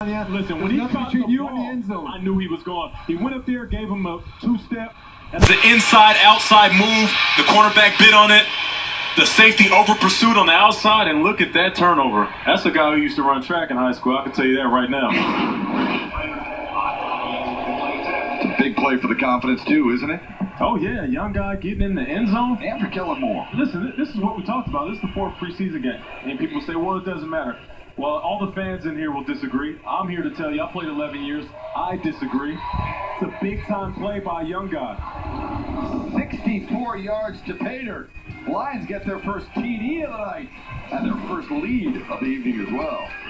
Listen, when he caught the you ball, in the end zone. I knew he was gone. He went up there, gave him a two-step. The inside-outside move, the cornerback bit on it. The safety over-pursued on the outside, and look at that turnover. That's a guy who used to run track in high school. I can tell you that right now. It's a big play for the confidence, too, isn't it? Oh, yeah, young guy getting in the end zone. And for Kellen Moore. Listen, this is what we talked about. This is the fourth preseason game. And people say, well, it doesn't matter. Well, all the fans in here will disagree. I'm here to tell you, I played 11 years. I disagree. It's a big-time play by a young guy. 64 yards to Pater. Lions get their first TD of the night and their first lead of the evening as well.